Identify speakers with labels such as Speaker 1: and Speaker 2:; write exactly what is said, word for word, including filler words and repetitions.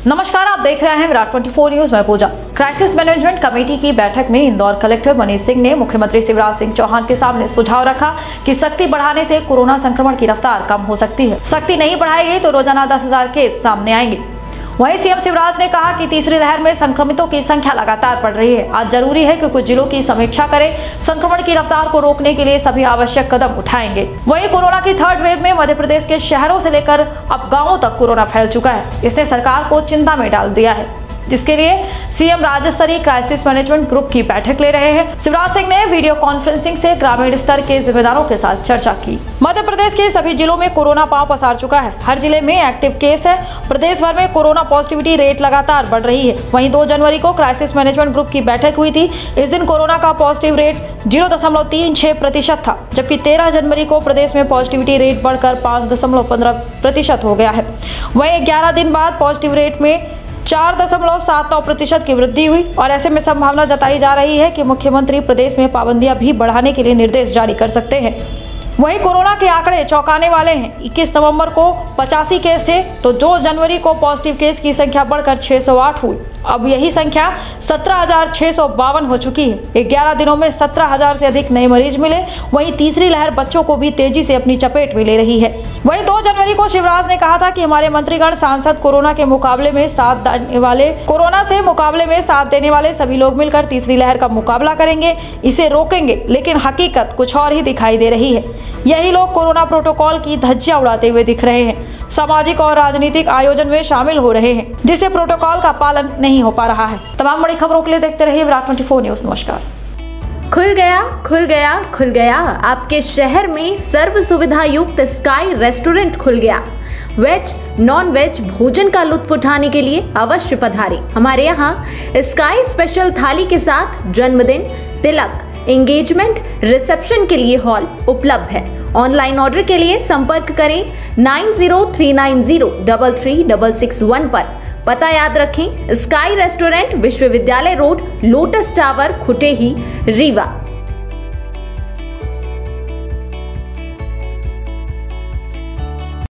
Speaker 1: नमस्कार, आप देख रहे हैं विराट चौबीस न्यूज। मैं पूजा। क्राइसिस मैनेजमेंट कमेटी की बैठक में इंदौर कलेक्टर मनीष सिंह ने मुख्यमंत्री शिवराज सिंह चौहान के सामने सुझाव रखा कि सख्ती बढ़ाने से कोरोना संक्रमण की रफ्तार कम हो सकती है। सख्ती नहीं बढ़ाई गई तो रोजाना दस हजार केस सामने आएंगे। वहीं सीएम शिवराज ने कहा कि तीसरी लहर में संक्रमितों की संख्या लगातार बढ़ रही है। आज जरूरी है कि कुछ जिलों की समीक्षा करें, संक्रमण की रफ्तार को रोकने के लिए सभी आवश्यक कदम उठाएंगे। वहीं कोरोना की थर्ड वेव में मध्य प्रदेश के शहरों से लेकर अब गांवों तक कोरोना फैल चुका है। इसने सरकार को चिंता में डाल दिया है, जिसके लिए सीएम राज्य स्तरीय क्राइसिस मैनेजमेंट ग्रुप की बैठक ले रहे हैं। शिवराज सिंह ने वीडियो कॉन्फ्रेंसिंग से ग्रामीण स्तर के जिम्मेदारों के साथ चर्चा की। मध्य प्रदेश के सभी जिलों में कोरोना पांव पसार चुका है। हर जिले में एक्टिव केस है। प्रदेश भर में कोरोना पॉजिटिविटी रेट लगातार बढ़ रही है। वहीं दो जनवरी को क्राइसिस मैनेजमेंट ग्रुप की बैठक हुई थी। इस दिन कोरोना का पॉजिटिव रेट जीरो दशमलव तीन छह प्रतिशत था, जबकि तेरह जनवरी को प्रदेश में पॉजिटिविटी रेट बढ़कर पाँच दशमलव पंद्रह प्रतिशत हो गया है। वहीं ग्यारह दिन बाद पॉजिटिव रेट में चार दशमलव सात नौ प्रतिशत की वृद्धि हुई और ऐसे में संभावना जताई जा रही है कि मुख्यमंत्री प्रदेश में पाबंदियां भी बढ़ाने के लिए निर्देश जारी कर सकते हैं। वहीं कोरोना के आंकड़े चौंकाने वाले हैं। इक्कीस नवंबर को पचासी केस थे तो दो जनवरी को पॉजिटिव केस की संख्या बढ़कर छह सौ आठ हुई। अब यही संख्या सत्रह हजार छह सौ बावन हो चुकी है। ग्यारह दिनों में सत्रह हजार से अधिक नए मरीज मिले। वहीं तीसरी लहर बच्चों को भी तेजी से अपनी चपेट में ले रही है। वहीं दो जनवरी को शिवराज ने कहा था कि हमारे मंत्रीगण सांसद कोरोना के मुकाबले में साथ देने वाले कोरोना से मुकाबले में साथ देने वाले सभी लोग मिलकर तीसरी लहर का मुकाबला करेंगे, इसे रोकेंगे। लेकिन हकीकत कुछ और ही दिखाई दे रही है। यही लोग कोरोना प्रोटोकॉल की धज्जियां उड़ाते हुए दिख रहे हैं। सामाजिक और राजनीतिक आयोजन में शामिल हो रहे हैं, जिससे प्रोटोकॉल का पालन नहीं हो पा रहा है। तमाम बड़ी खबरों के लिए देखते रहिए विराट चौबीस न्यूज। नमस्कार।
Speaker 2: खुल गया खुल गया खुल गया आपके शहर में सर्व सुविधा युक्त स्काई रेस्टोरेंट खुल गया। वेज नॉन वेज भोजन का लुत्फ उठाने के लिए अवश्य पधारें। हमारे यहाँ स्काई स्पेशल थाली के साथ जन्मदिन, तिलक, एंगेजमेंट, रिसेप्शन के लिए हॉल उपलब्ध है। ऑनलाइन ऑर्डर के लिए संपर्क करें nine zero three nine zero double three double six one पर। पता याद रखें, स्काई रेस्टोरेंट, विश्वविद्यालय road, lotus tower, Khutehi, Rewa.